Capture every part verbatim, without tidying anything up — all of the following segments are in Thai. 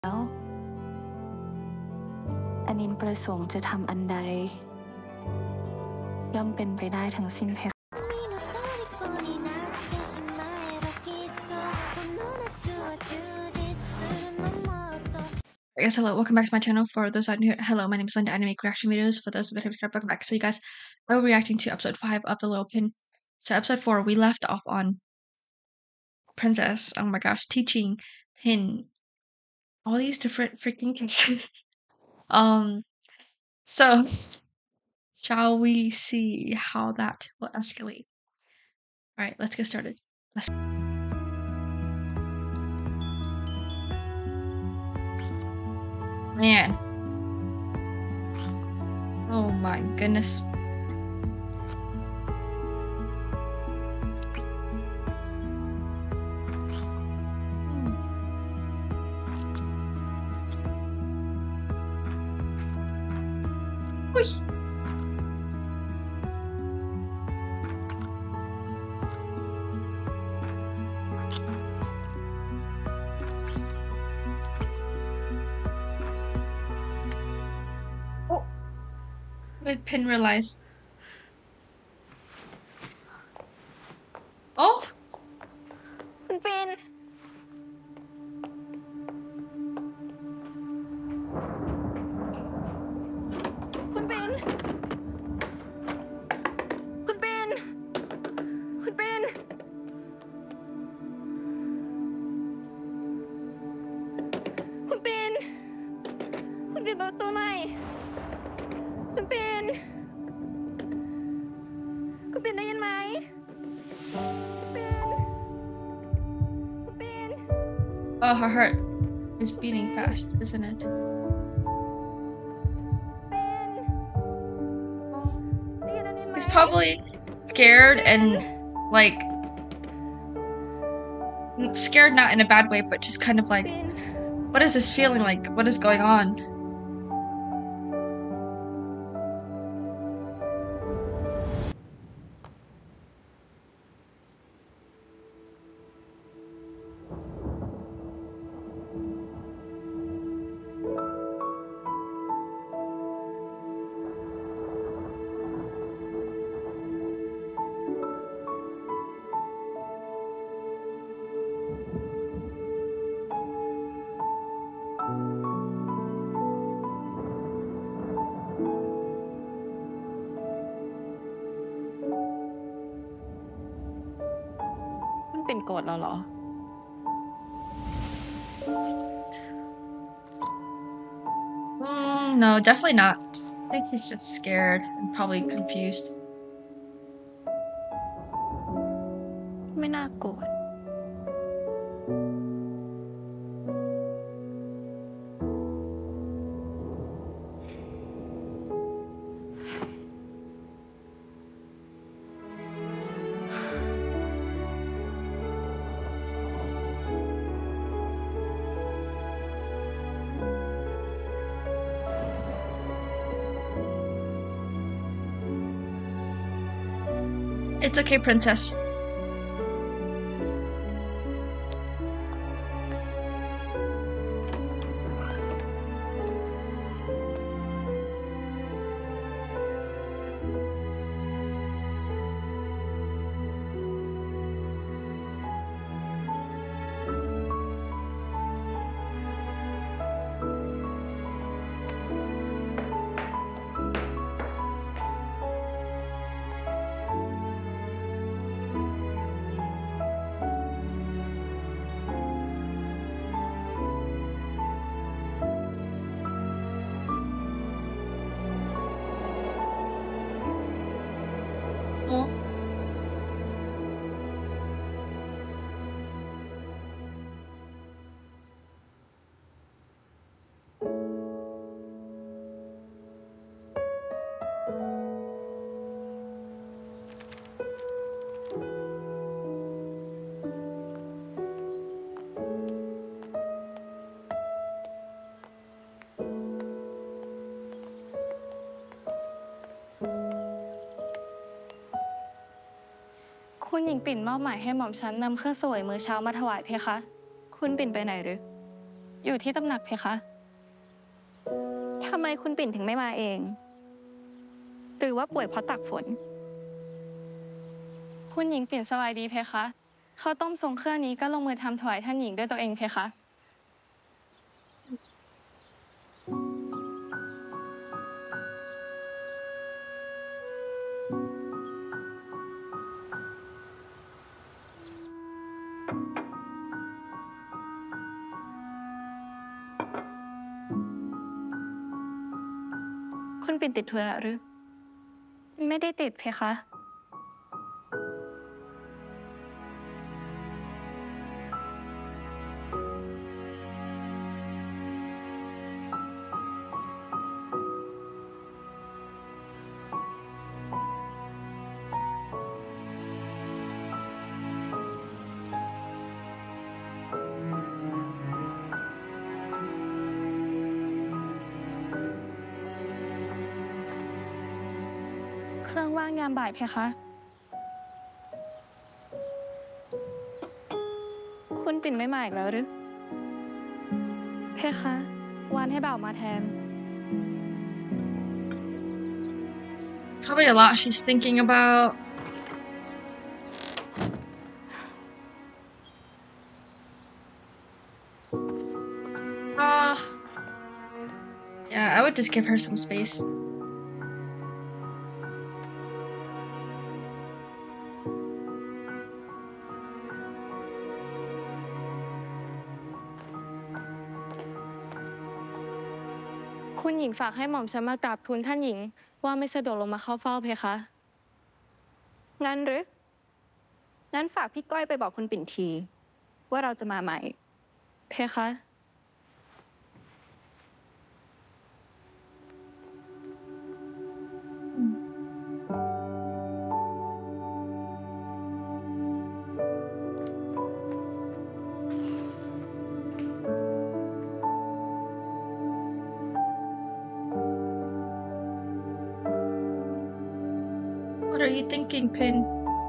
แล้วอนินประสงค์จะทำอันใดย่อมเป็นไปได้ทั้งสิ้นเพคะ Guys, hello, welcome back to my channel. For those out here, hello, my name is Linda. I make reaction videos. For those that have subscribed, welcome back. So you guys, we're reacting to episode five of The Little Pin. So episode four, we left off on Princess, oh my gosh, teaching Pin all these different freaking kisses. um, so shall we see how that will escalate? All right, let's get started. Let's Man. Oh my goodness. Ui. Oh. What did Pin realize? Oh. คุณเป็นคุณเป็นคุณเป็นคุณเป็นคุณเป็นคุณเป็นประตูหน่อยคุณเป็นคุณเป็นได้ยินไหมคุณเป็นคุณเป็น Oh, her heart is beating fast, isn't it? He's probably scared and like scared not in a bad way, but just kind of like, what is this feeling like? What is going on? เป็นโกรธเราเหรอ Mm, no, definitely not. I think he's just scared and probably confused. ไม่น่าโกรธ It's okay, princess. Oh. Cô คุณหญิงปิ่นมอบหมายให้หม่อมฉันนำเครื่องเสวยมื้อเช้ามาถวายเพคะคุณปิ่นไปไหนหรืออยู่ที่ตำหนักเพคะทำไมคุณปิ่นถึงไม่มาเอง หรือว่าป่วยเพราะตากฝน คุณหญิงปิ่นสบายดีเพคะข้าวต้มทรงเครื่องนี้ก็ลงมือทำถวายท่านหญิงด้วยตัวเองเพคะคุณปิ่นติดธุระหรือ ไม่ได้ติดเพคะเครื่องว่างยามบ่ายเพคะ คุณปิ่นไม่มาอีกแล้วหรือ เพคะวานให้บ่าวมาแทน Probably a lot she's thinking about. Uh, yeah, I would just give her some space. คุณหญิงฝากให้หม่อมฉันมากราบทูลท่านหญิงว่าไม่สะดวกลงมาเข้าเฝ้าเพคะ งั้นหรือ งั้นฝากพี่ก้อยไปบอกคุณปิ่นที ว่าเราจะมาใหม่ เพคะ What are you thinking, Pin?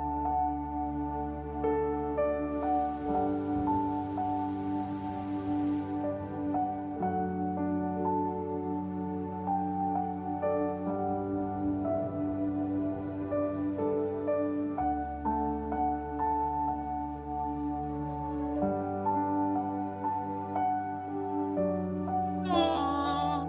Aww.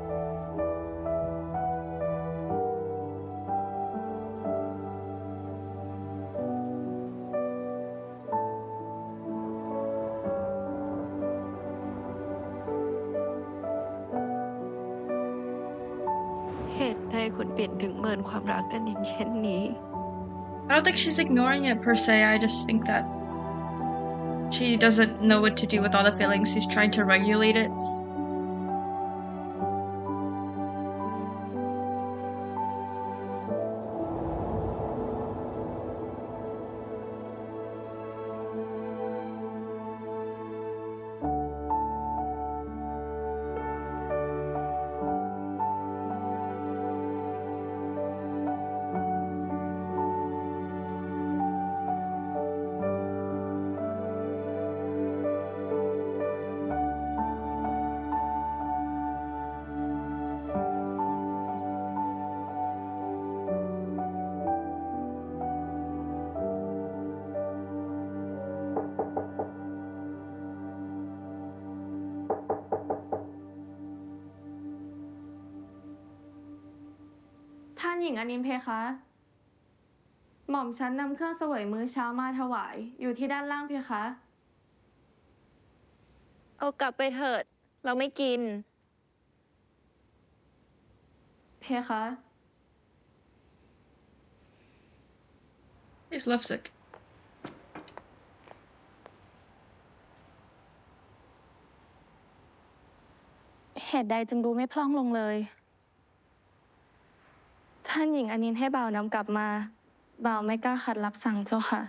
I don't think she's ignoring it per se. I just think that she doesn't know what to do with all the feelings. She's trying to regulate it. ท่านหญิงอนินเพคะ หม่อมฉันนำเครื่องเสวยมื้อเช้ามาถวาย อยู่ที่ด้านล่างเพคะ เอากลับไปเถิด เราไม่กิน เพคะ He's lovesick. เหตุใดจึงดูไม่พล่องลงเลย ท่านหญิงอนินให้บ่าวนำกลับมา บ่าวไม่กล้าขัดรับสั่งเจ้าค่ะ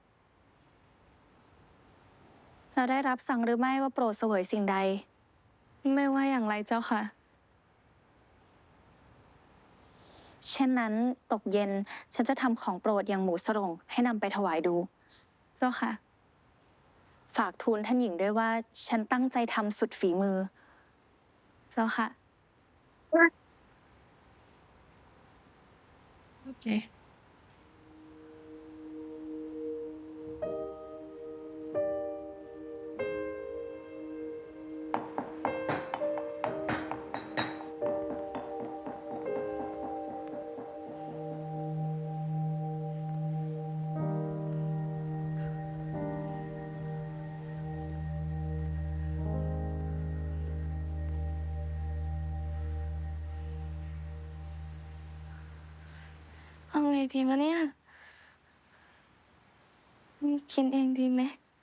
เราได้รับสั่งหรือไม่ว่าโปรดเสวยสิ่งใด ไม่ว่าอย่างไรเจ้าค่ะ เช่นนั้นตกเย็นฉันจะทำของโปรดอย่างหมูสรงให้นำไปถวายดู เจ้าค่ะฝากทูลท่านหญิงด้วยว่าฉันตั้งใจทำสุดฝีมือเจ้าค่ะ Okay. เอาไงดีวะเนี่ยกินเองดีไหม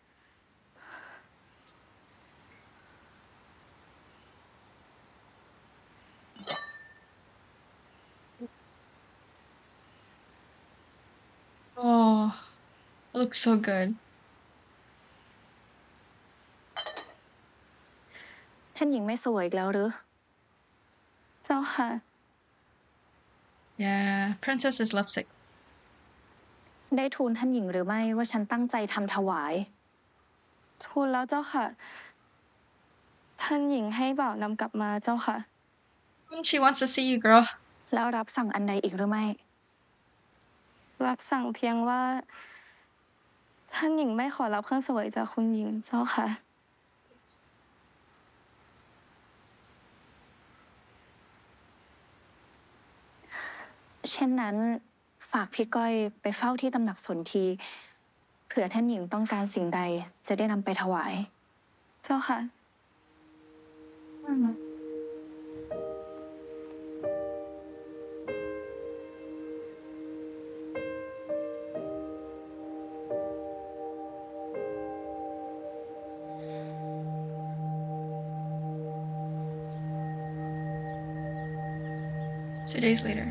Oh, it looks so good. ท่านหญิงไม่สวยอีกแล้วหรือ เจ้าค่ะ Yeah, Princess is lovesick. ได้ทูลท่านหญิงหรือไม่ว่าฉันตั้งใจทำถวาย ทูลแล้วเจ้าค่ะ ท่านหญิงให้บ่าวนำกลับมาเจ้าค่ะ She wants to see you, girl. แล้วรับสั่งอันใดอีกหรือไม่ รับสั่งเพียงว่า ท่านหญิงไม่ขอรับเครื่องเสวยจากคุณหญิงเจ้าค่ะ เช่นนั้นฝากพี่ก้อยไปเฝ้าที่ตำหนักสนทีเผื่อท่านหญิงต้องการสิ่งใดจะได้นำไปถวาย เจ้าค่ะอืม Two days later.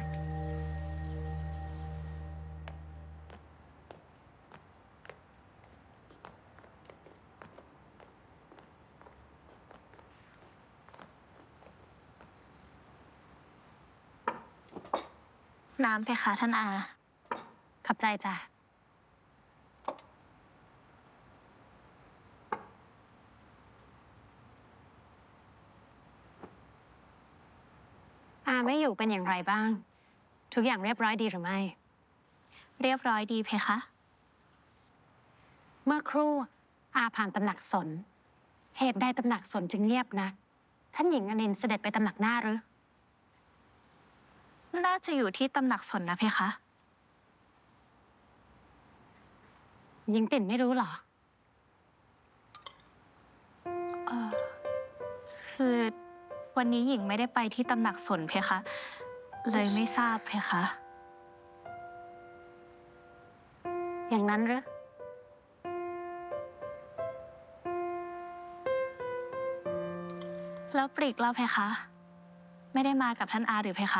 น้ำเพคะท่านอาขับใจจ้ะอาไม่อยู่เป็นอย่างไรบ้าง ทุกอย่างเรียบร้อยดีหรือไม่ เรียบร้อยดีเพคะ เมื่อครู่อาผ่านตำหนักสน เหตุใดตำหนักสนจึงเงียบนัก ท่านหญิงอนินท์เสด็จไปตำหนักหน้าหรือ น่าจะอยู่ที่ตำหนักสนนะเพคะ หญิงปิ่นไม่รู้เหรอ เออคือวันนี้หญิงไม่ได้ไปที่ตำหนักสนเพคะ เลยไม่ทราบเพคะ อย่างนั้นหรือ แล้วปลีกเล่าเพคะ ไม่ได้มากับท่านอาหรือเพคะ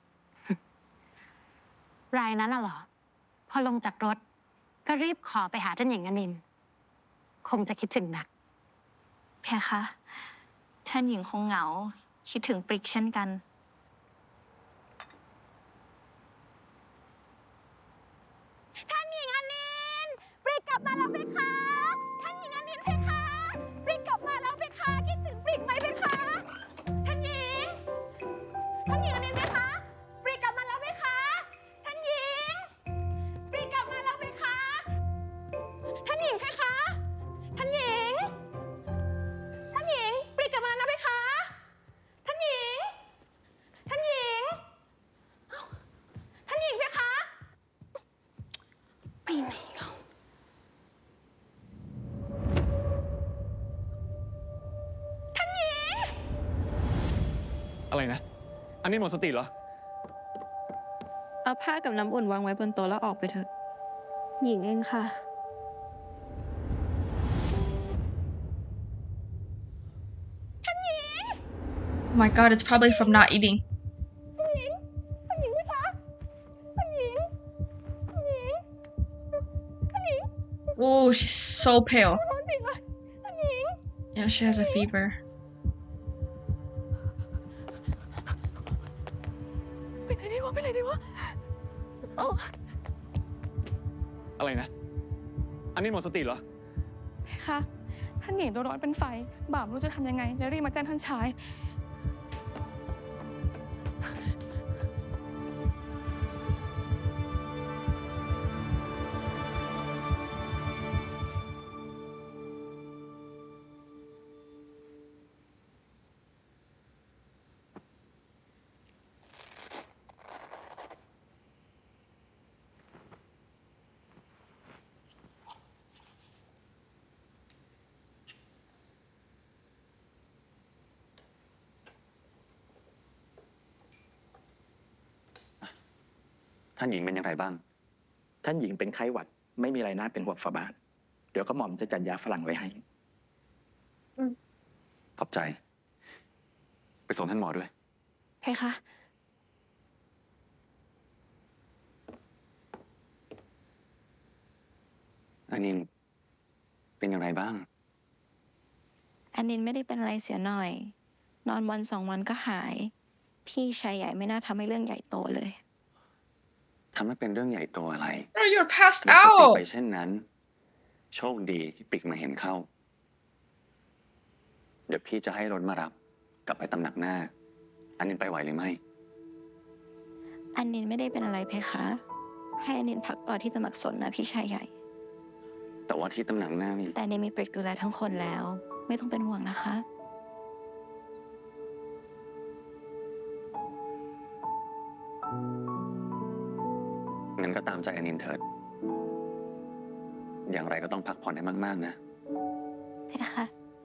รายนั้นน่ะเหรอ พอลงจากรถ ก็รีบขอไปหาท่านหญิงอนินท์คงจะคิดถึงหนัก เพคะ ท่านหญิงคงเหงา คิดถึงปริกเช่นกัน ท่านหญิงอนินท์ปริกกลับมาแล้วเพคะ ท่านหญิงอนินท์เพคะ ปริกกลับมาแล้วเพคะ คิดถึงปริกไหมเพคะ ท่านหญิง ท่านหญิงอนินท์เพคะ ปริกกลับมาแล้วเพคะ ท่านหญิง ปริกกลับมาแล้วเพคะ ท่านหญิงเพคะ ท่านหญิง ท่านหญิง ปริกกลับมาแล้วนะเพคะ ท่านหญิง ท่านหญิงเอ้าท่านหญิงเพคะ ไปไหนเขาท่านหญิงอะไรนะ อันนี้หมดสติเหรอเอาผ้ากับน้ำอุ่นวางไว้บนโต๊ะแล้วออกไปเถอะ หญิงเองค่ะ Oh my god, it's probably from not eating. ท่านหญิง ท่านหญิงไหมคะ ท่านหญิง ท่านหญิง ท่านหญิง Oh, she's so pale. ร้อนจริงเลยท่านหญิง Yeah, she has a fever. ไปไหนดีวะ ไปไหนดีวะเอาอะไรนะ อันนี้หมดสติเหรอค่ะท่านหญิงตัวร้อนเป็นไฟบ่าวไม่รู้จะทำยังไงเลยรีบมาแจ้งท่านชายท่านหญิงเป็นอย่างไรบ้างท่านหญิงเป็นไข้หวัดไม่มีอะไรน่าเป็นห่วงฝ่าบาทเดี๋ยวก็หม่อมจะจัดยาฝรั่งไว้ให้ขอบใจ ไปส่งท่านหมอด้วยเพคะอันนี้เป็นอย่างไรบ้างอันนินไม่ได้เป็นอะไรเสียหน่อย นอนวันสองวันก็หาย พี่ชายใหญ่ไม่น่าทำให้เรื่องใหญ่โตเลยทำให้เป็นเรื่องใหญ่โตอะไร Bro, you're passed เมื่อสติ out. ไปเช่นนั้น โชคดีที่ปริกมาเห็นเข้า เดี๋ยวพี่จะให้รถมารับ กลับไปตำหนักหน้า อันนี้ไปไหวหรือไม่อันนินไม่ได้เป็นอะไรเพคะ ให้อันนินพักต่อที่ตำหนักสนนะพี่ชายใหญ่แต่ว่าที่ตำหนักหน้านี่แต่เนนมีปริกดูแลทั้งคนแล้ว ไม่ต้องเป็นห่วงนะคะงั้นก็ตามใจอันนินเถิด อย่างไรก็ต้องพักผ่อนให้มากๆนะเพคะ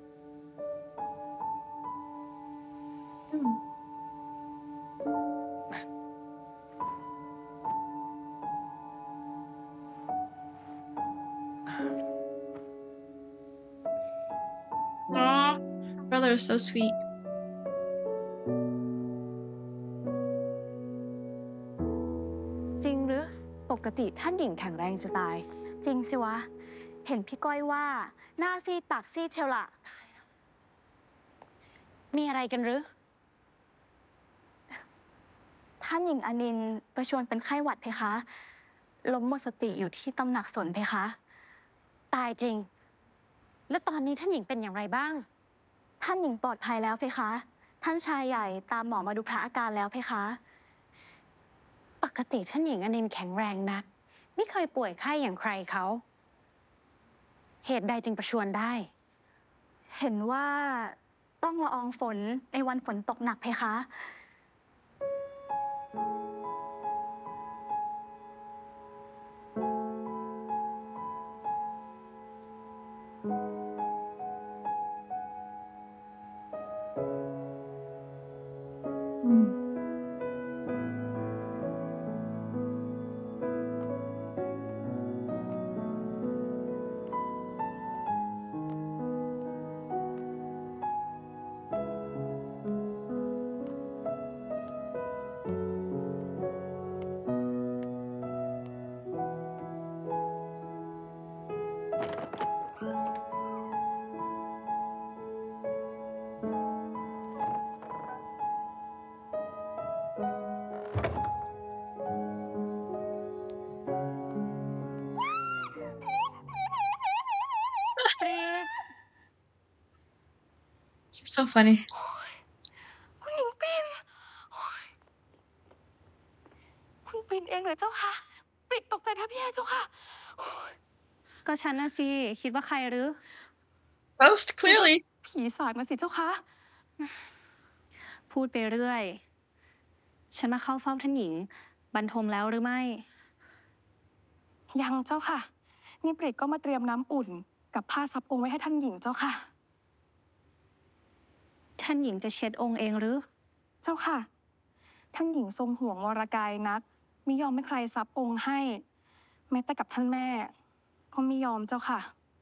Aw, brother is so sweet. จริงหรือ ปกติท่านหญิงแข็งแรงจะตาย จริงสิวะ เห็นพี่ก้อยว่า หน้าซีดปากซีดเชียวละมีอะไรกันหรือ ท่านหญิงอนินท์ประชวรเป็นไข้หวัดเพคะ ล้มหมดสติอยู่ที่ตำหนักสนเพคะ ตายจริง แล้วตอนนี้ท่านหญิงเป็นอย่างไรบ้าง ท่านหญิงปลอดภัยแล้วเพคะ ท่านชายใหญ่ตามหมอมาดูพระอาการแล้วเพคะ ปกติท่านหญิงอนินท์แข็งแรงนัก ไม่เคยป่วยไข้อย่างใครเขา เหตุใดจึงประชวรได้ เห็นว่าต้องละอองฝนในวันฝนตกหนักเพคะ Mm. So funny. คุณหญิงปิ่นคุณปิ่นเองเหรอเจ้าค่ะปิดตกใจแทบแย่เจ้าค่ะ ก็ฉันน่ะสิ คิดว่าใครหรือ Ghost, clearly. ผีสาดมาสิเจ้าค่ะ พูดไปเรื่อย ฉันมาเข้าเฝ้าท่านหญิง บรรทมแล้วหรือไม่ ยังเจ้าค่ะ นี่ปริกก็มาเตรียมน้ำอุ่น กับผ้าซับองค์ไว้ให้ท่านหญิงเจ้าค่ะ ท่านหญิงจะเช็ดองค์เองหรือ เจ้าค่ะ ท่านหญิงทรงห่วงวรกายนักมิยอมให้ใครซับองค์ให้ แม้แต่กับท่านแม่ ก็ไม่ยอมเจ้าค่ะ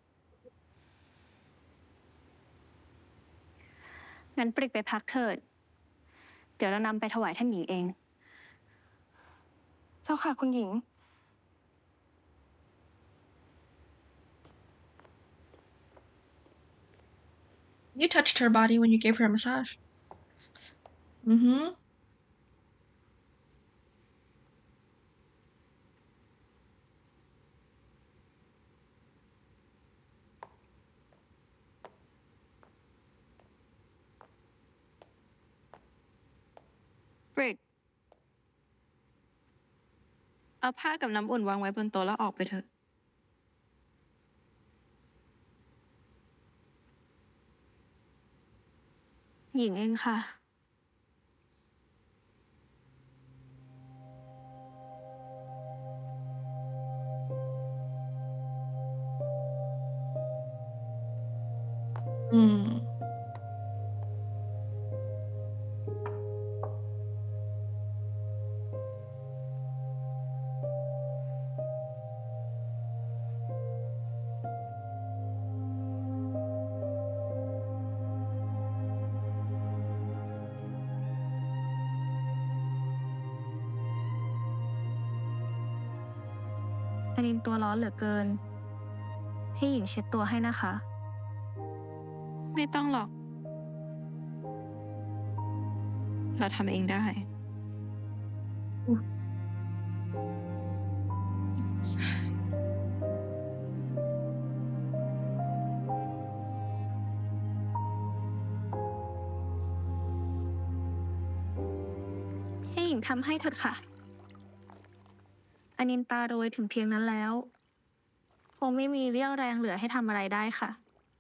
งั้นปริกไปพักเถิด เดี๋ยวเรานำไปถวายท่านหญิงเอง เจ้าค่ะคุณหญิง You touched her body when you gave her a massage. Mm-hmm. ริก เอาผ้ากับน้ำอุ่นวางไว้บนโต๊ะแล้วออกไปเถอะ หญิงเองค่ะอืมอันนี้ตัวร้อนเหลือเกิน ให้หญิงเช็ดตัวให้นะคะ ไม่ต้องหรอก เราทำเองได้ ให้หญิงทำให้เถิดค่ะ อนินตาโรยถึงเพียงนั้นแล้ว คงไม่มีเรี่ยวแรงเหลือให้ทำอะไรได้ค่ะ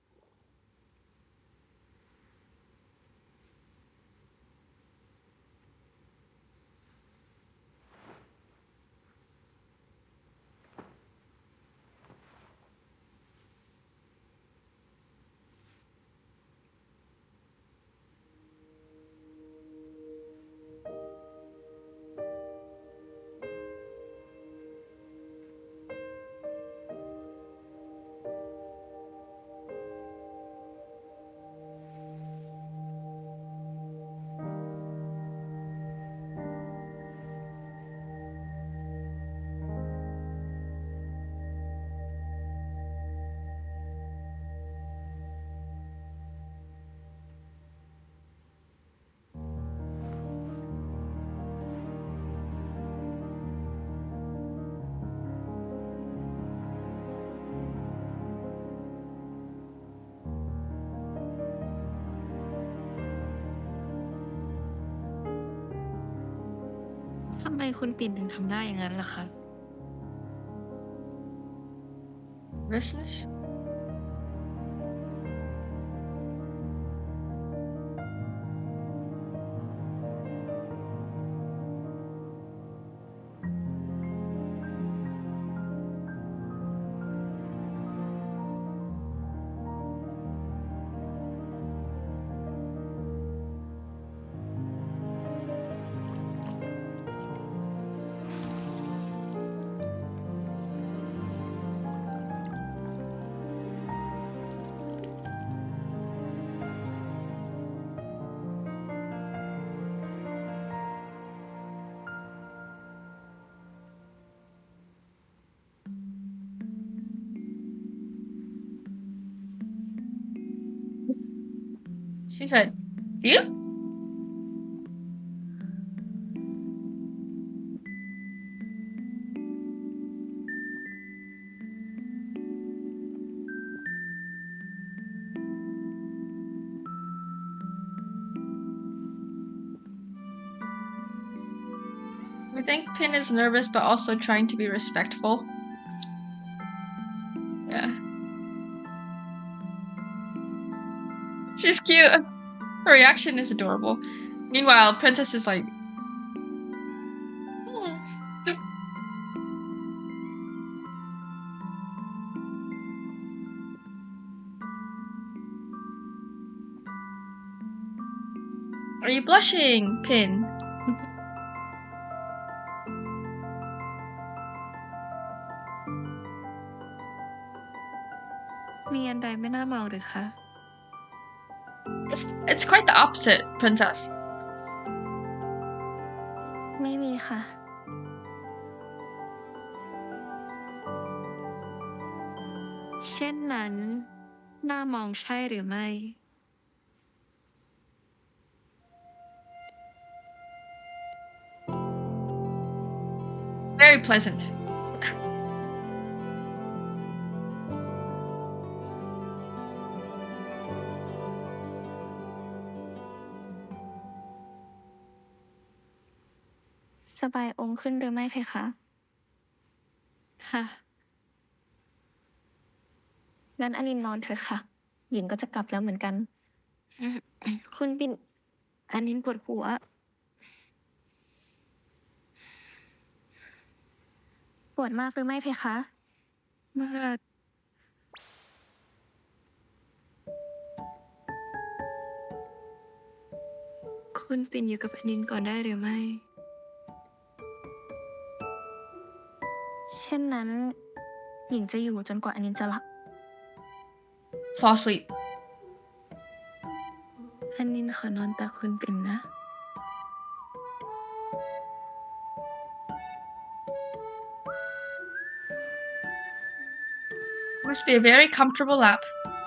ทำไมคุณปิ่นถึงทำได้อย่างนั้นล่ะคะ Business She said, you? I think Pin is nervous but also trying to be respectful. Yeah. She's cute. Her reaction is adorable. Meanwhile, Princess is like, "Hmm." Are you blushing, Pin? มีอันใดไม่น่าเมาหรือคะ It's, it's quite the opposite, Princess. ไม่มีค่ะ เช่นนั้น น่ามองใช่หรือไม่ Very pleasant. สบายองค์ขึ้นหรือไม่เพคะ ค่ะ งั้นอนินนอนเถอะค่ะ หญิงก็จะกลับแล้วเหมือนกัน คุณปิ่นอนินปวดหัว ปวดมากหรือไม่เพคะ มาก คุณปิ่นอยู่กับอนินก่อนได้หรือไม่ เช่นนั้น หญิงจะอยู่จนกว่าอนินจะหลับ Fall asleep. อนินขอนอนตาคุณปิ่นนะ Must be a very comfortable lap.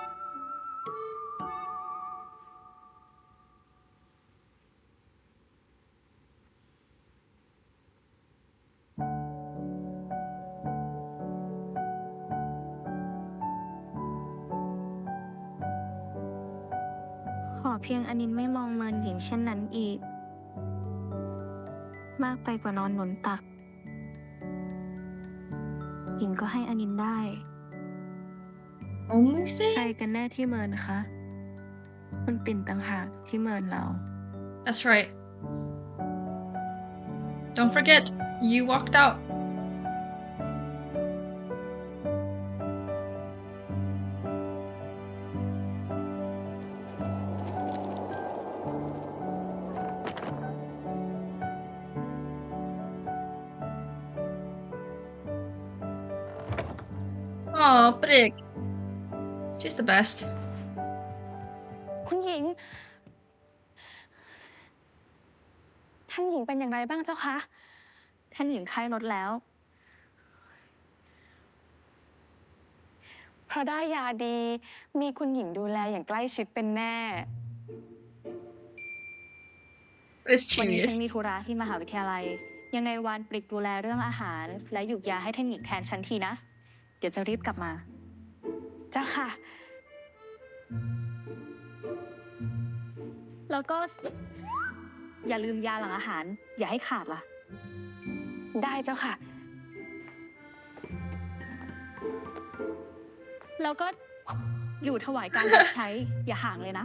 ขอเพียงอนินไม่มองเมินหญิงเช่นนั้นอีก มากไปกว่านอนหนุนตัก หญิงก็ให้อนินได้ Only ใคร thing? กันแน่ที่เมินคะ คุณปิ่นต่างหากที่เมินเรา That's right. Don't forget, you walked out. Oh, Brig. She's the best. คุณหญิง ท่านหญิงเป็นอย่างไรบ้างเจ้าคะ ท่านหญิงไข้ลดแล้ว เพราะได้ยาดี มีคุณหญิงดูแลอย่างใกล้ชิดเป็นแน่ It's วันนี้ฉัน genius. มีธุระที่มหาวิทยาลัย ยังไงวานปริกดูแลเรื่องอาหาร และหยุกยาให้ท่านหญิงแทนฉันทีนะ เดี๋ยวจะรีบกลับมา เจ้าค่ะ แล้วก็ อย่าลืมยาหลังอาหาร อย่าให้ขาดล่ะ ได้เจ้าค่ะ แล้วก็อยู่ถวายการรับใช้ อย่าห่างเลยนะ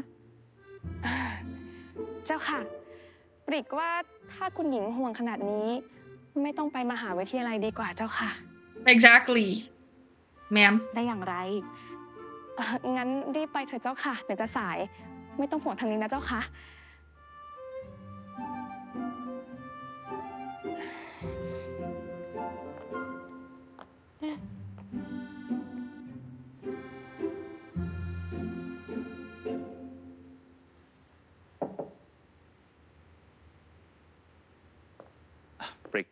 เจ้าค่ะ ปริกว่าถ้าคุณหญิงห่วงขนาดนี้ ไม่ต้องไปมหาวิทยาลัยดีกว่าเจ้าค่ะ Exactly. Ma'am. ได้อย่างไรเอ่องั้นรีบไปเถอะเจ้าค่ะ เดี๋ยวจะสาย ไม่ต้องห่วงทางนี้นะเจ้าค่ะปริก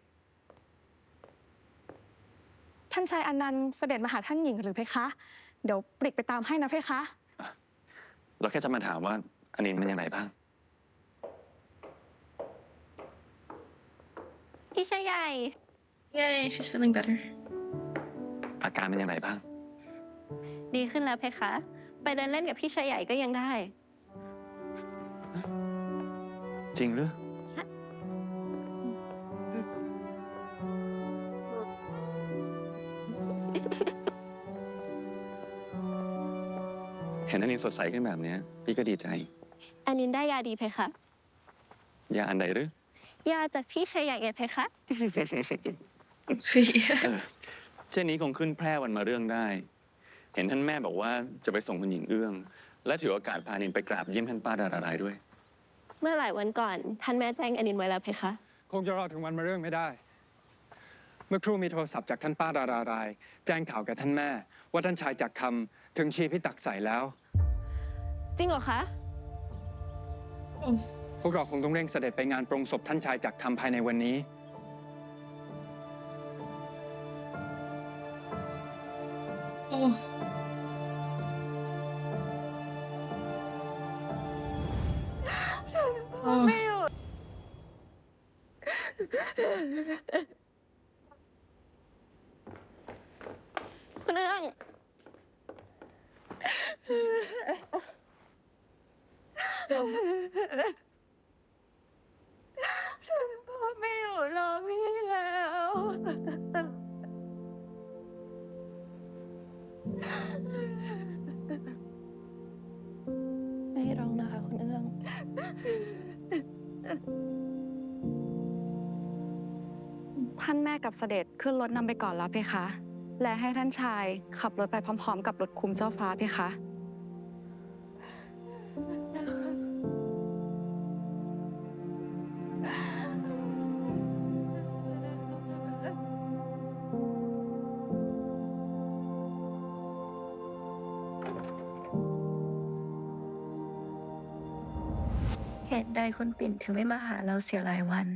ท่านชายอนันต์เสด็จมาหาท่านหญิงหรือเพคะ เดี๋ยวปริกไปตามให้นะเพคะเราแค่จะมาถามว่าอนินเป็นยังไงบ้างพี่ชายใหญ่ Yay, she's feeling better. อาการเป็นยังไงบ้างดีขึ้นแล้วเพคะ ไปเดินเล่นกับพี่ชายใหญ่ก็ยังได้จริงหรือ เห็นอนินสดใสขึ้นแบบเนี้ยพี่ก็ดีใจอันนี้ได้ยาดีเพคะยาอันใดหรือยาจากพี่ชายใหญ่ไงเพคะ Sweet. เออเช่นนี้คงขึ้นแพร่วันมาเรื่องได้ เห็นท่านแม่บอกว่าจะไปส่งคุณหญิงเอื้อง และถือโอกาสพานินไปกราบเยี่ยมท่านป้าดารารายด้วยเมื่อหลายวันก่อน ท่านแม่แจ้งอนินไว้แล้วเพคะคงจะรอถึงวันมาเรื่องไม่ได้ เมื่อครู่มีโทรศัพท์จากท่านป้าดาราราย แจ้งข่าวแก่ท่านแม่ ว่าท่านชายจักรคำถึงชีพิตักใสแล้วจริงเหรอคะ Oh. พวกเราคงต้องเร่งเสด็จไปงานปรงศพท่านชายจักรคำภายในวันนี้ Oh. Oh. ไม่หยุด คุณเอื้องพ่อไม่อยู่รอพี่ไม่ร้องนะคะคุณเอื้อง ท่านแม่กับเสด็จขึ้นรถนำไปก่อนแล้วเพคะ และให้ท่านชายขับรถไปพร้อมๆ กับรถคุมเจ้าฟ้าเพคะเหตุใดคุณปิ่นถึงไม่มาหาเราเสียหลายวัน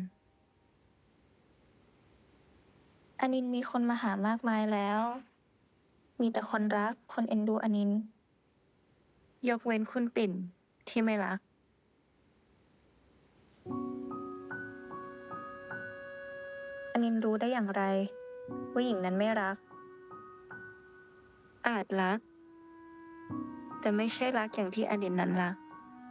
อนินมีคนมาหามากมายแล้ว มีแต่คนรัก คนเอ็นดูอนินยกเว้นคุณปิ่นที่ไม่รักอนินรู้ได้อย่างไรว่าหญิงนั้นไม่รักอาจรัก แต่ไม่ใช่รักอย่างที่อดินนั้นรัก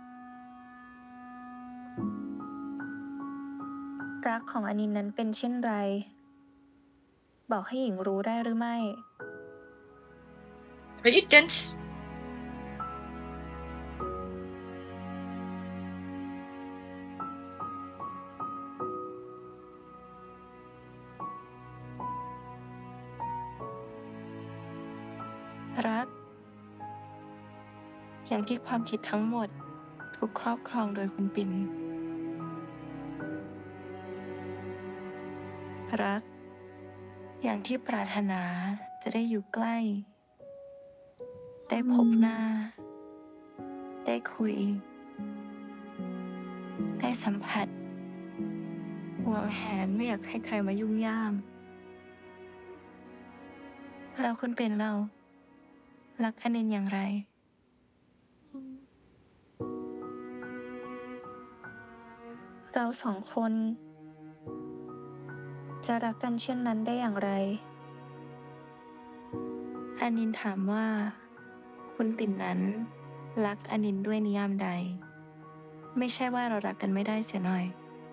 รักของอนินนั้นเป็นเช่นไร บอกให้หญิงรู้ได้หรือไม่ Are you dense? รัก อย่างที่ความคิดทั้งหมดถูกครอบครองโดยคุณปิ่น รัก อย่างที่ปรารถนาจะได้อยู่ใกล้ ได้พบหน้า ได้คุย ได้สัมผัสห่วงแหนไม่อยากให้ใครมายุ่งย่าม แล้วคุณเป็นเรา รักอนินอย่างไรเราสองคน จะรักกันเช่นนั้นได้อย่างไรอนินถามว่า คุณปิ่นนั้น รักอนินด้วยนิยามใด ไม่ใช่ว่าเรารักกันไม่ได้เสียหน่อย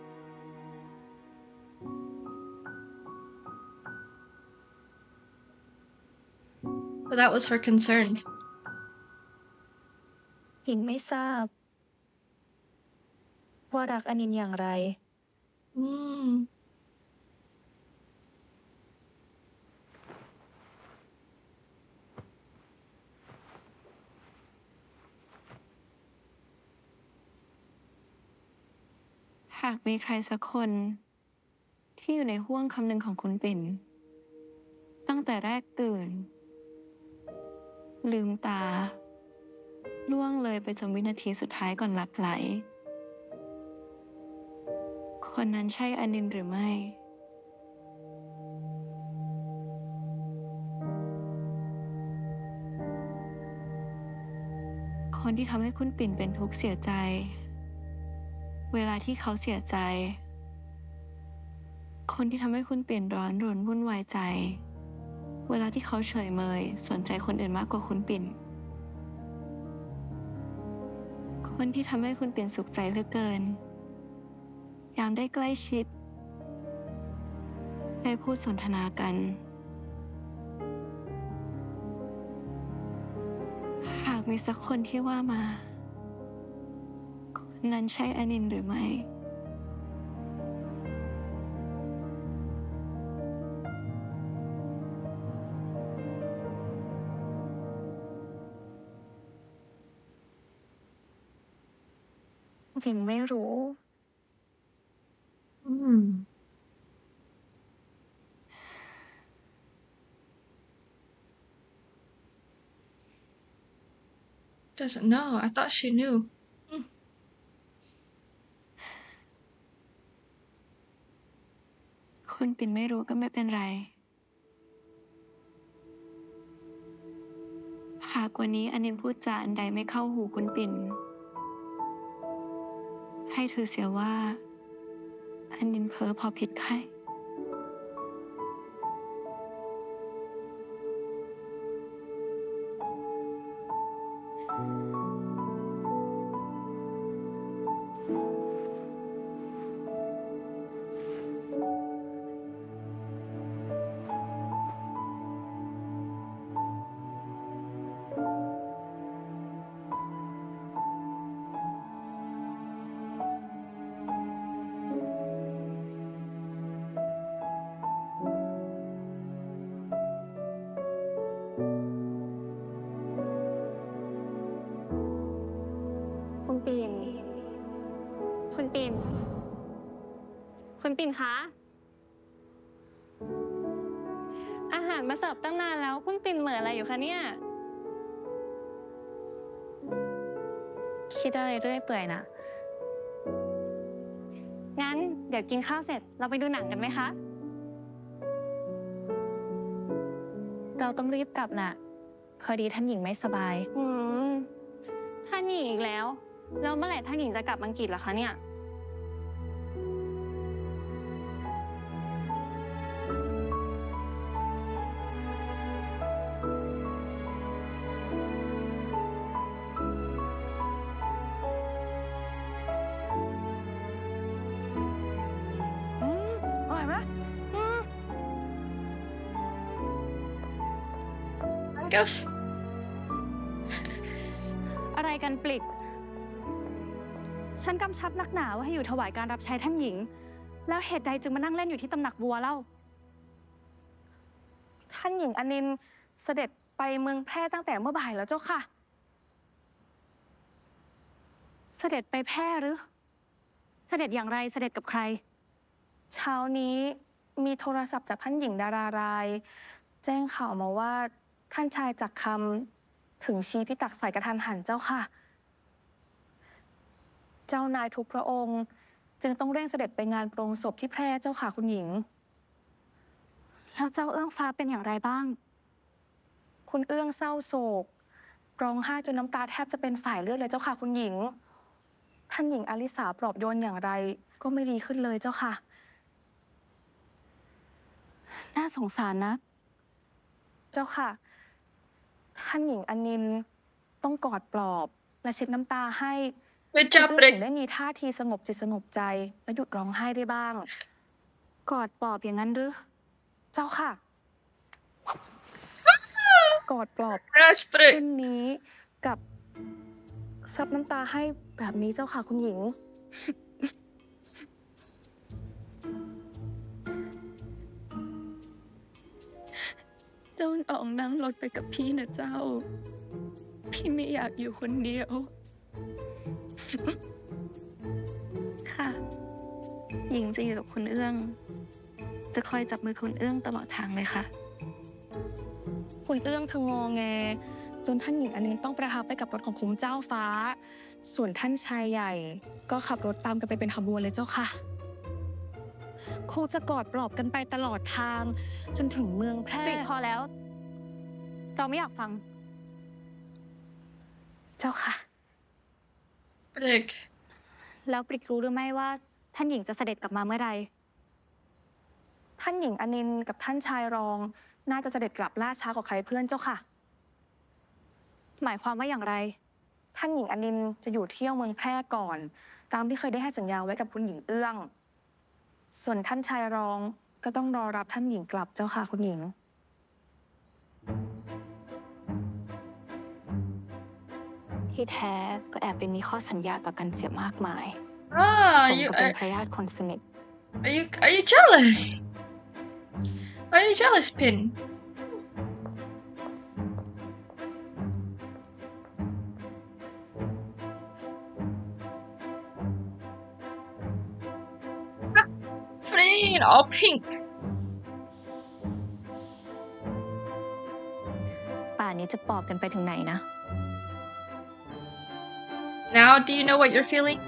So that was her concern. หญิงไม่ทราบ ว่ารักอนินอย่างไร Mm. หากมีใครสักคน ที่อยู่ในห้วงคำหนึ่งของคุณปิ่น ตั้งแต่แรกตื่น ลืมตา ล่วงเลยไปจนวินาทีสุดท้ายก่อนหลับไหล คนนั้นใช่อนินหรือไม่ คนที่ทำให้คุณปิ่นเป็นทุกข์เสียใจ เวลาที่เขาเสียใจ คนที่ทำให้คุณเปลี่ยนร้อนรนวุ่นวายใจ เวลาที่เขาเฉยเมยสนใจคนอื่นมากกว่าคุณปิ่น คนที่ทำให้คุณเปลี่ยนสุขใจเหลือเกิน ยามได้ใกล้ชิด ได้พูดสนทนากัน หากมีสักคนที่ว่ามา คนนั้นใช่อนินหรือไม่หญิงไม่รู้ Mm. Doesn't know. I thought she knew. Mm. คุณปิ่นไม่รู้ก็ไม่เป็นไร หากวันนี้อนินพูดจาอันใดไม่เข้าหูคุณปิ่น ให้ถือเสียว่าอนินเพ้อพอผิดไข้คุณปิ่น คุณปิ่นคะ อาหารมาเสิร์ฟตั้งนานแล้วคุณปิ่นเหม่ออะไรอยู่คะเนี่ย คิดอะไรเรื่อยเปื่อยนะ งั้นเดี๋ยวกินข้าวเสร็จเราไปดูหนังกันไหมคะ เราต้องรีบกลับน่ะ พอดีท่านหญิงไม่สบาย อืม ท่านหญิงอีกแล้ว แล้วเมื่อไหร่ท่านหญิงจะกลับอังกฤษล่ะคะเนี่ย อืมอร่อยไหมอืม Mangoes. อะไรกันปลิด ฉันกำชับนักหนาว่าให้อยู่ถวายการรับใช้ท่านหญิง แล้วเหตุใดจึงมานั่งเล่นอยู่ที่ตำหนักบัวเล่า ท่านหญิงอนินท์เสด็จไปเมืองแพร่ตั้งแต่เมื่อบ่ายแล้วเจ้าค่ะ เสด็จไปแพร่หรือ เสด็จอย่างไรเสด็จกับใคร เช้านี้มีโทรศัพท์จากท่านหญิงดาราราย แจ้งข่าวมาว่าท่านชายจักรคำถึงชี้พิตักใส่กระทันหันเจ้าค่ะ เจ้านายทุกพระองค์จึงต้องเร่งเสด็จไปงานโปรงศพที่แพร่เจ้าค่ะคุณหญิง แล้วเจ้าเอื้องฟ้าเป็นอย่างไรบ้าง คุณเอื้องเศร้าโศกร้องไห้จนน้ำตาแทบจะเป็นสายเลือดเลยเจ้าค่ะคุณหญิง ท่านหญิงอลิสาปลอบโยนอย่างไรก็ไม่ดีขึ้นเลยเจ้าค่ะ น่าสงสารนะ เจ้าค่ะ ท่านหญิงอนินท์ต้องกอดปลอบและเช็ดน้ำตาให้ Good คุณ job, เอื้องถึง Brit. ได้มีท่าทีสงบจิตสงบใจและหยุดร้องไห้ได้บ้าง กอดปลอบอย่างนั้นหรือ เจ้าค่ะ กอดปลอบ Yes, เช่น Brit. นี้กับซับน้ำตาให้แบบนี้เจ้าค่ะคุณหญิง เจ้าอองนั่งรถไปกับพี่นะเจ้า พี่ไม่อยากอยู่คนเดียว ค่ะ หญิงจะอยู่กับคุณเอื้อง จะคอยจับมือคุณเอื้องตลอดทางเลยค่ะ คุณเอื้องเธองอแง จนท่านหญิงอันนี้ต้องประทับไปกับรถของคุ้มเจ้าฟ้า ส่วนท่านชายใหญ่ ก็ขับรถตามกันไปเป็นขบวนเลยเจ้าค่ะคงจะกอดปลอบกันไปตลอดทาง จนถึงเมืองแพร่พอแล้ว เราไม่อยากฟัง เจ้าค่ะ Brit. แล้วปริกรู้หรือไม่ว่าท่านหญิงจะเสด็จกลับมาเมื่อใด ท่านหญิงอนินท์กับท่านชายรอง น่าจะเสด็จกลับล่าช้ากว่าใครเพื่อนเจ้าค่ะ หมายความว่าอย่างไร ท่านหญิงอนินท์จะอยู่เที่ยวเมืองแพร่ก่อน ตามที่เคยได้ให้สัญญาไว้กับคุณหญิงเอื้อง ส่วนท่านชายรองก็ต้องรอรับท่านหญิงกลับเจ้าค่ะคุณหญิง ที่แท้ก็แอบไปมีข้อสัญญาต่อกันเสียมากมาย Ah, สม you กับเป็น are, พระญาติคนสนิท are you are you jealous? Are you jealous, Pin? Green, all pink. ป่านนี้จะปอบกันไปถึงไหนนะ Now, do you know what you're feeling?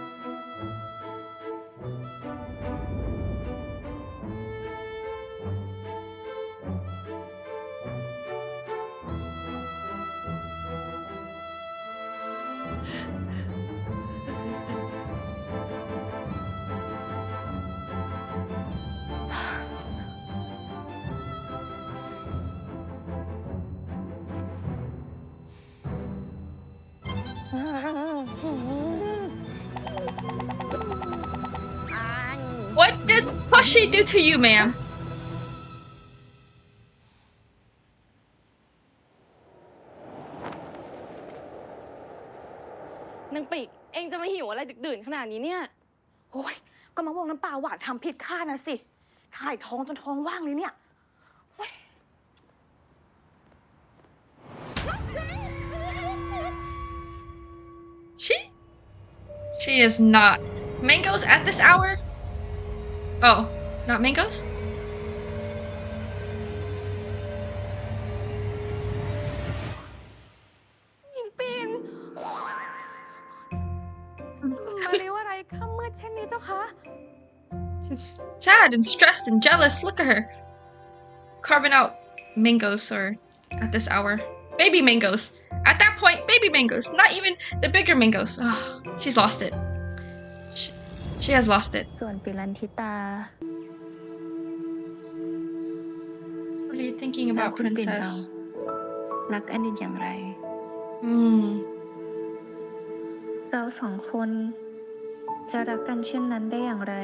What did Pushy do to you, ma'am? นางปีกเองจะมาหิวอะไรดึกดื่นขนาดนี้เนี่ย โอ้ย ก็มะม่วงน้ำปลาหวานทำผิดคาดนะสิ ถ่ายท้องจนท้องว่างเลยเนี่ย She? She is not Mangoes at this hour? Oh, not mangoes? หญิงปิ่นมาริว่าอะไรค่ำมืดเช่นนี้เจ้าคะ She's sad and stressed and jealous. Look at her. Carving out mangoes or at this hour. Baby mangoes. At that point, baby mangoes. Not even the bigger mangoes. Oh, she's lost it. She, she has lost it. ส่วนปิรันทิตา What are you thinking แล้ว about, คุณปิ่นเรา princess? รักอนินอย่างไร Hmm. เราสองคนจะรักกันเช่นนั้นได้อย่างไร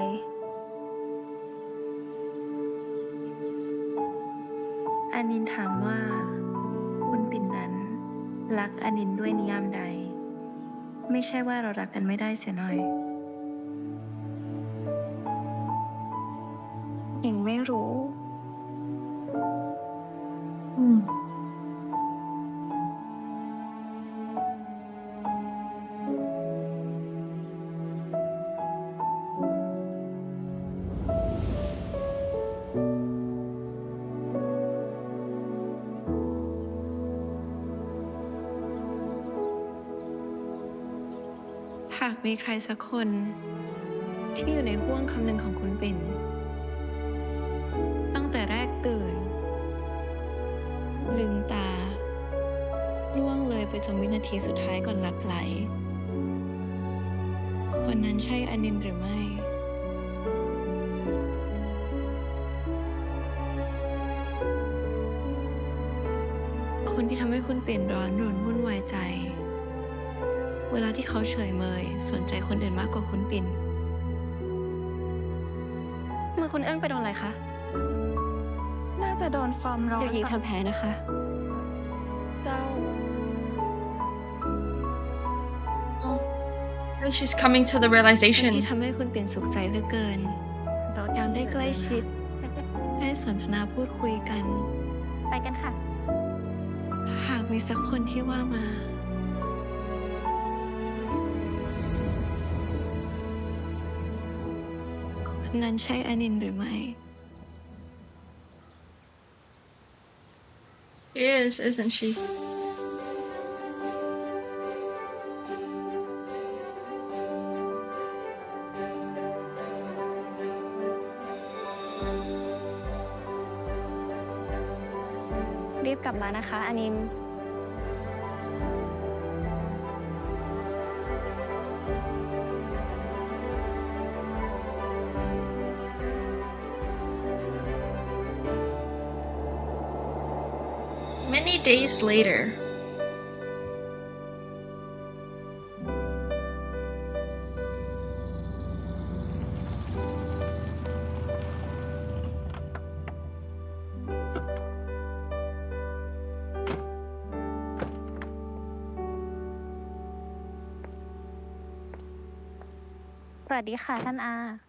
อนินถามว่า คุณปิ่นนั้น รักอนินด้วยนิยามใด ไม่ใช่ว่าเรารักกันไม่ได้เสียหน่อยหญิงไม่รู้ Hmm. หากมีใครสักคน ที่อยู่ในห้วงคำหนึ่งของคุณปิ่น ตั้งแต่แรกตื่น ลืมตา ล่วงเลยไปจนวินาทีสุดท้ายก่อนหลับไหล คนนั้นใช่อนินหรือไม่ คนที่ทำให้คุณปิ่นร้อนรนวุ่นวายใจ เวลาที่เขาเฉยเมยสนใจคนอื่นมากกว่าคุณปิ่นมือคุณเอิ้นไปโดนอะไรคะ น่าจะโดนความร้อนเดี๋ยวหญิงทำแผลนะคะเจ้า Oh. I think she's coming to the คน realization. ที่ทำให้คุณเปลี่ยนสุขใจเหลือเกิน อยากได้ใกล้ชิด ได้สนทนาพูดคุยกันไปกันค่ะหากมีสักคนที่ว่ามา คนนั้นใช่อนินหรือไม่ She is, isn't she? .รีบกลับมานะคะอนิน Many days later. .สวัสดีค่ะท่านอา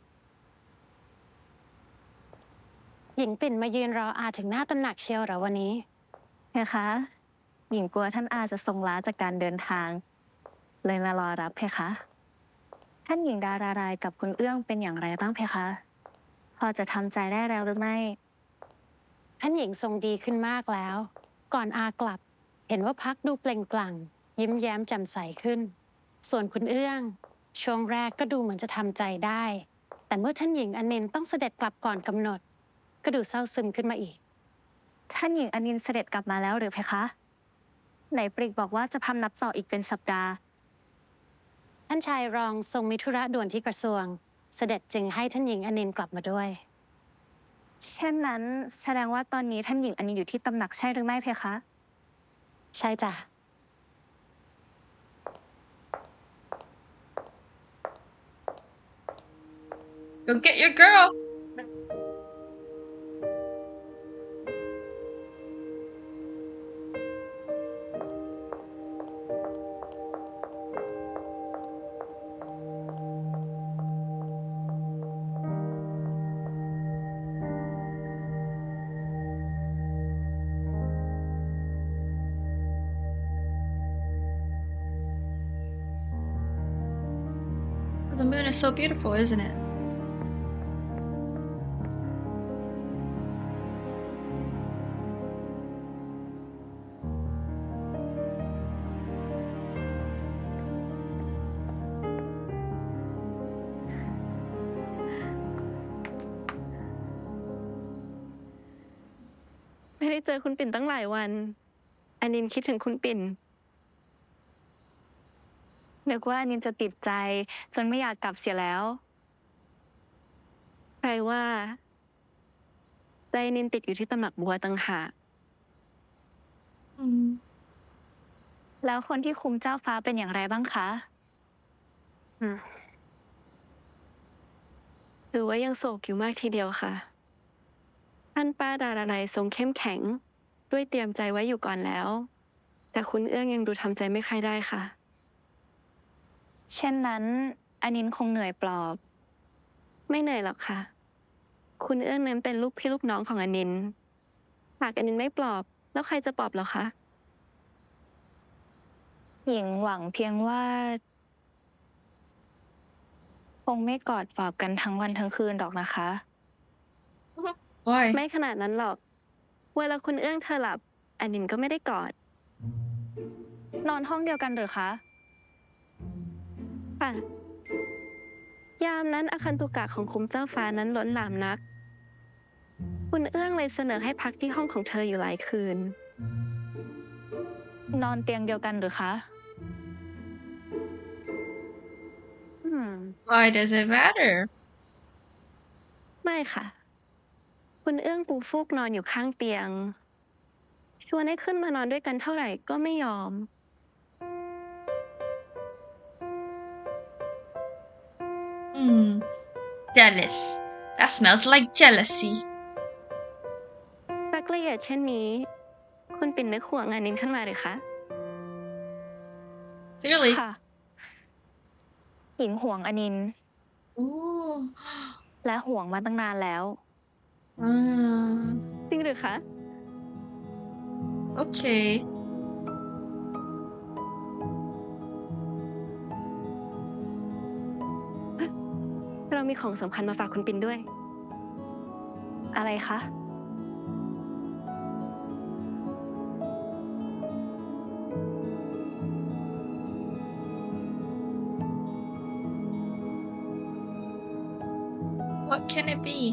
หญิงปิ่นมายืนรออาถึงหน้าตำหนักเชียวเหรอวันนี้ไงคะ หญิงกลัวท่านอาจะทรงล้าจากการเดินทาง เลยมารอรับเพคะ ท่านหญิงดารารายกับคุณเอื้องเป็นอย่างไรบ้างเพคะ พอจะทำใจได้แล้วหรือไม่ ท่านหญิงทรงดีขึ้นมากแล้ว ก่อนอากลับ เห็นว่าพักดูเปล่งปลั่ง ยิ้มแย้มแจ่มใสขึ้น ส่วนคุณเอื้อง ช่วงแรกก็ดูเหมือนจะทำใจได้ แต่เมื่อท่านหญิงอนินต้องเสด็จกลับก่อนกำหนด ก็ดูเศร้าซึมขึ้นมาอีก ท่านหญิงอนินเสด็จกลับมาแล้วหรือเพคะ ไหนปริกบอกว่าจะพำนับต่ออีกเป็นสัปดาห์ ท่านชายรองทรงมีธุระด่วนที่กระทรวง เสด็จจึงให้ท่านหญิงอนินกลับมาด้วย เช่นนั้นแสดงว่าตอนนี้ท่านหญิงอนินอยู่ที่ตำหนักใช่หรือไม่เพคะ ใช่จ้ะ Go get your girl. The The moon is so beautiful, isn't it? ๆ ไม่ได้เจอคุณปิ่นตั้งหลายวันอานินคิดถึงคุณปิ่นนึกว่าอานินจะติดใจจนไม่อยากกลับเสียแล้วใครว่าใจอานินติดอยู่ที่ตำหนักบัวต่างหาก Mm. แล้วคนที่คุมเจ้าฟ้าเป็นอย่างไรบ้างคะอืมถือว่ายังโศกอยู่มากทีเดียวค่ะ ท่านป้าดาราไนทรงเข้มแข็ง ด้วยเตรียมใจไว้อยู่ก่อนแล้ว แต่คุณเอื้องยังดูทำใจไม่ค่อยได้ค่ะเช่นนั้นอานินคงเหนื่อยปลอบไม่เหนื่อยหรอกค่ะ คุณเอื้องนั้นเป็นลูกพี่ลูกน้องของอนินหากอนินไม่ปลอบ แล้วใครจะปลอบเหรอคะหญิงหวังเพียงว่า คงไม่กอดปลอบกันทั้งวันทั้งคืนหรอกนะคะ Why? ไม่ขนาดนั้นหรอก เวลาคุณเอื้องเธอหลับอนินก็ไม่ได้กอดนอนห้องเดียวกันหรือคะค่ะ ยามนั้นอาคันตุกะของคุ้มเจ้าฟ้านั้นล้นหลามนัก คุณเอื้องเลยเสนอให้พักที่ห้องของเธออยู่หลายคืนนอนเตียงเดียวกันหรือคะอืม Why does it matter? ไม่ค่ะ คุณเอื้องปูฟูกนอนอยู่ข้างเตียง ชวนให้ขึ้นมานอนด้วยกันเท่าไหร่ก็ไม่ยอม Hmm. Jealous. That smells like jealousy. รักละเอียดเช่นนี้ คุณปิ่นนึกห่วงอนินขึ้นมาหรือคะ Clearly. ค่ะ หญิงห่วงอานิน Ooh. และห่วงมาตั้งนานแล้ว Ah. จริงหรือคะ Okay. เรามีของสำคัญมาฝากคุณปิ่นด้วยอะไรคะ What can it be?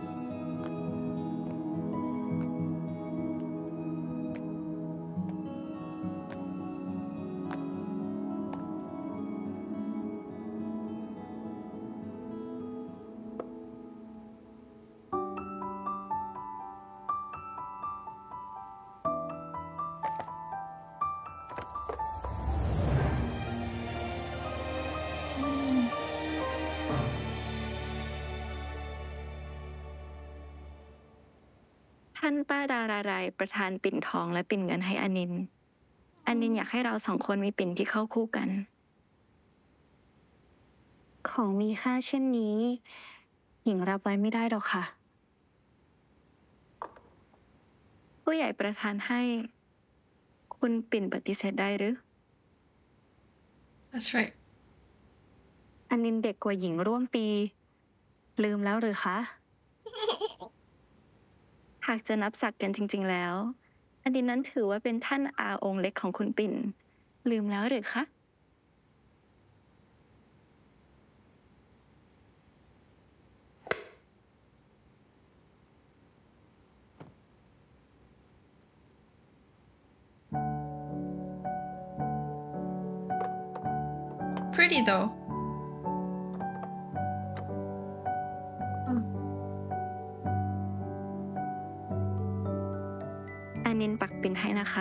Hmm. ท่านป้าดาราไรประทานปิ่นทองและปิ่นเงินให้อนินอนินอยากให้เราสองคนมีปิ่นที่เข้าคู่กัน ของมีค่าเช่นนี้ หญิงรับไว้ไม่ได้หรอกค่ะ ผู้ใหญ่ประทานให้ คุณปิ่นปฏิเสธได้หรือ That's right. อนินเด็กกว่าหญิงร่วมปี ลืมแล้วหรือคะ หากจะนับศักดิ์กันจริง ๆ แล้ว อนินนั้นถือว่าเป็นท่านอาองค์เล็กของคุณปิ่น ลืมแล้วหรือคะ Pretty though. อานินปักปิ่นให้นะคะ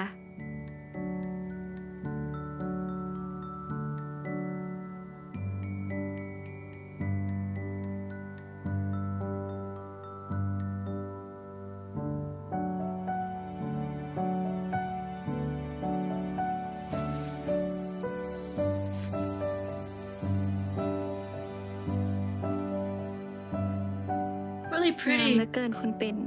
Really งาม pretty. เหลือเกินคุณปิ่น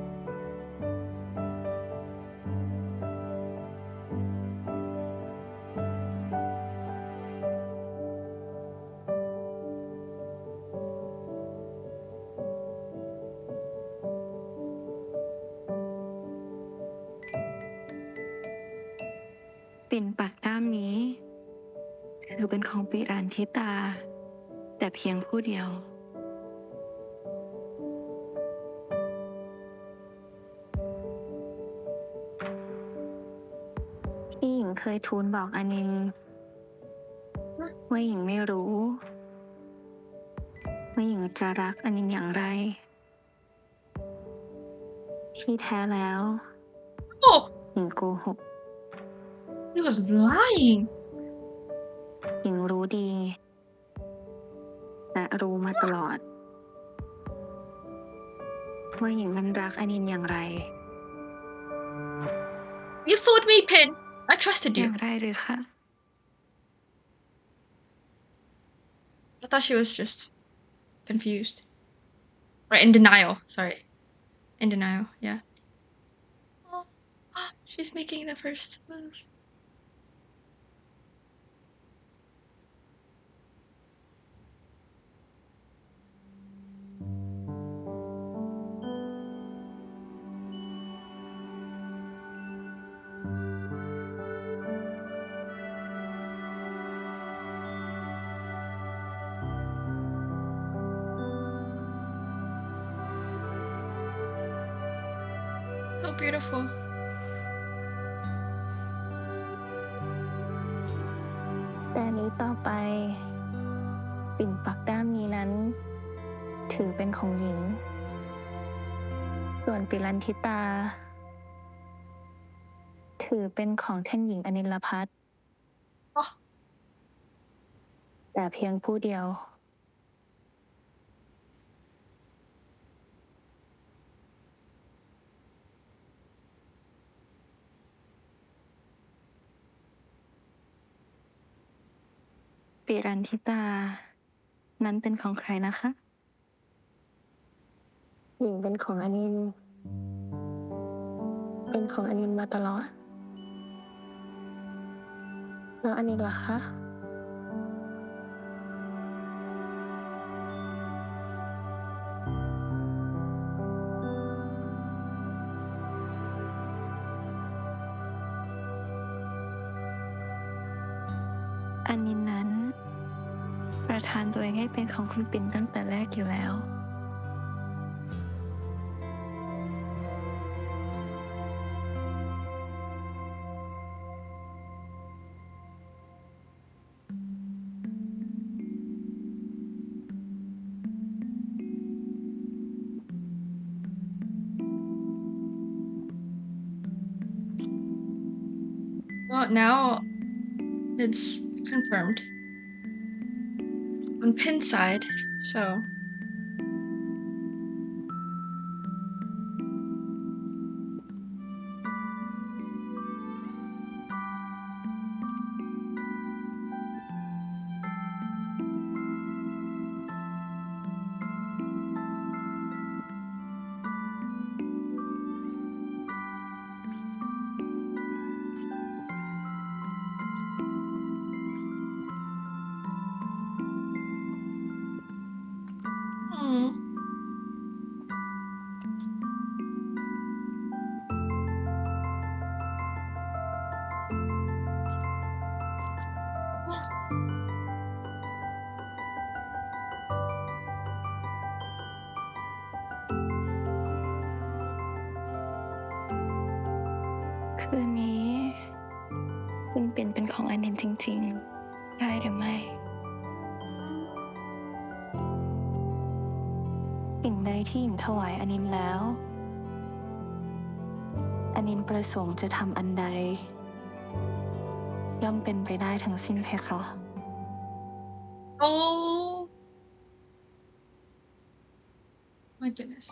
อปิ่นปักด้ามนี้ถือเป็นของปิรันทิตา แต่เพียงผู้เดียว ที่หญิงเคยทูลบอกอนินว่าหญิงไม่รู้ว่าหญิงจะรักอนินอย่างไร ที่แท้แล้ว Oh, หญิงโกหก he was lying. หญิงรู้ดี และรู้มาตลอด ว่าหญิงมันรักอนินอย่างไร You fooled me, Pin. I trusted อ you. ย่างไรหรือคะ I thought she was just confused. Or in denial. Sorry. In denial, yeah. Oh, she's making the first move. So beautiful. แต่นี้ต่อไป ปิ่นปักด้ามนี้นั้น ถือเป็นของหญิง ส่วนปิรันทิตา ถือเป็นของท่านหญิงอนิลพัฒน์ Oh, แต่เพียงผู้เดียว ปิรันทิตา นั้นเป็นของใครนะคะ หญิงเป็นของอนิน เป็นของอนินมาตลอด แล้วอนินล่ะคะ อนินนั้น ประทานตัวเองให้เป็นของคุณปิ่นตั้งแต่แรกอยู่แล้ว well, now it's confirmed. On Pin's side, so. Hmm. คืนนี้ คุณปิ่นเป็นของอนินจริงๆ ได้หรือไม่ สิ่งใดที่หญิงถวายอนินแล้ว อนินประสงค์จะทำอันใด ย่อมเป็นไปได้ทั้งสิ้นเพคะ Oh. My goodness.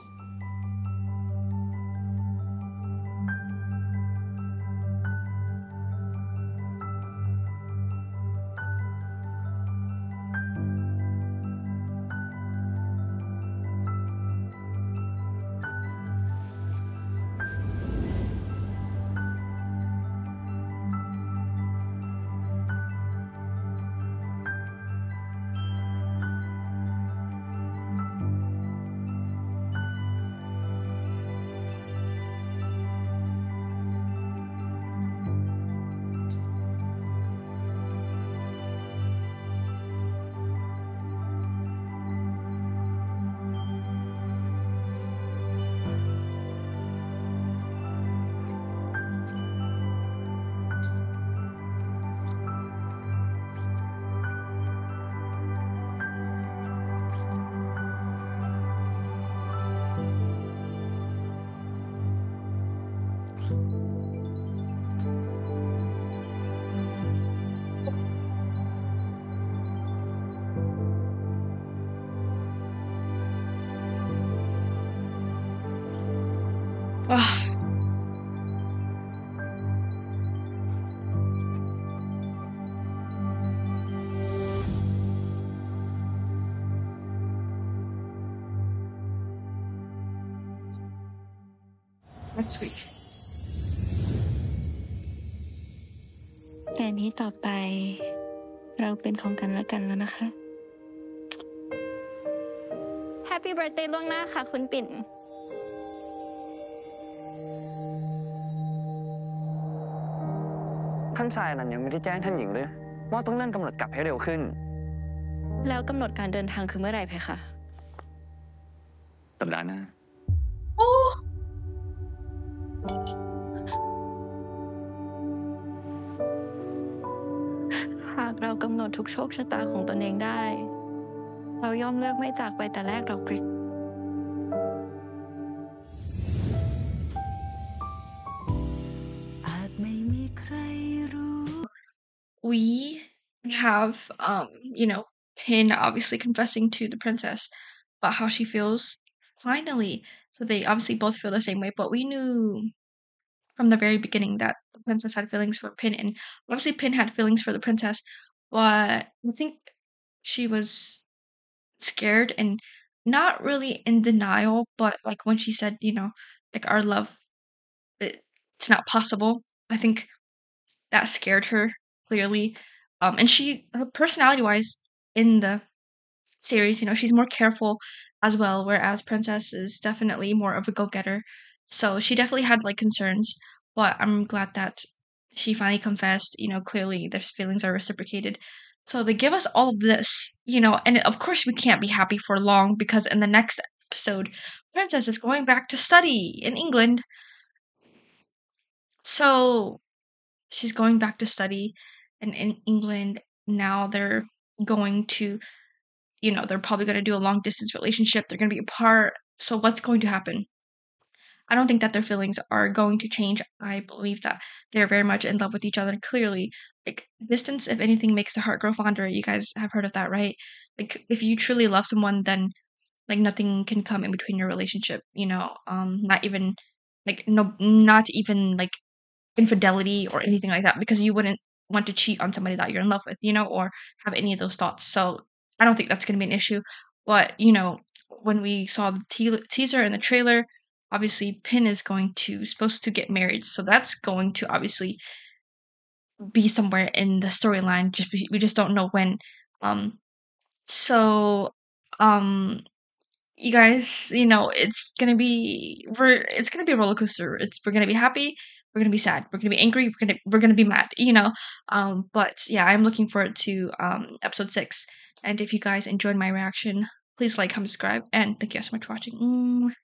next week. แต่นี้ต่อไป เราเป็นของกันและกันแล้วนะคะ Happy birthday ล่วงหน้าค่ะ คุณปิ่นท่านชายนั้นยังไม่ได้แจ้งท่านหญิงเลยว่าต้องเลื่อนกำหนดกลับให้เร็วขึ้นแล้วกำหนดการเดินทางคือเมื่อไหร่เพคะสัปดาห์หน้า Oh, หากเรากำหนดทุกโชคชะตาของตนเองได้ เราย่อมเลือกไม่จากไปแต่แรกเรากริก we have, um, you know, Pin obviously confessing to the princess about how she feels finally. So they obviously both feel the same way, but we knew from the very beginning that the princess had feelings for Pin, and obviously Pin had feelings for the princess, but I think she was scared and not really in denial, but like when she said, you know, like our love, it, it's not possible. I think that scared her clearly. Um, and she, her personality wise, in the series, you know, she's more careful as well, whereas Princess is definitely more of a go getter. So she definitely had like concerns, but I'm glad that she finally confessed. You know, clearly their feelings are reciprocated. So they give us all of this, you know, and of course we can't be happy for long because in the next episode, Princess is going back to study in England. So she's going back to study and in England now they're going to, you know, they're probably going to do a long distance relationship. They're going to be apart. So what's going to happen? I don't think that their feelings are going to change. I believe that they're very much in love with each other. Clearly, like distance, if anything, makes the heart grow fonder. You guys have heard of that, right? Like if you truly love someone, then like nothing can come in between your relationship. You know, um, not even like no, not even like infidelity or anything like that, because you wouldn't want to cheat on somebody that you're in love with, you know, or have any of those thoughts. So I don't think that's going to be an issue. But you know, when we saw the te- teaser and the trailer, obviously Pin is going to supposed to get married, so that's going to obviously be somewhere in the storyline. Just we we just don't know when. Um, so um, you guys, you know, it's gonna be we're it's gonna be a roller coaster. It's we're gonna be happy, we're gonna be sad, we're gonna be angry, we're gonna we're gonna be mad, you know. Um, but yeah, I'm looking forward to um episode six. And if you guys enjoyed my reaction, please like, comment, subscribe, and thank you guys so much for watching. Mm.